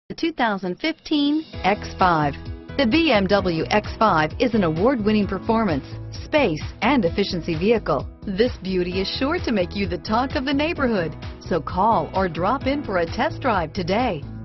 The 2015 X5. The BMW X5 is an award-winning performance, space, and efficiency vehicle. This beauty is sure to make you the talk of the neighborhood. So call or drop in for a test drive today.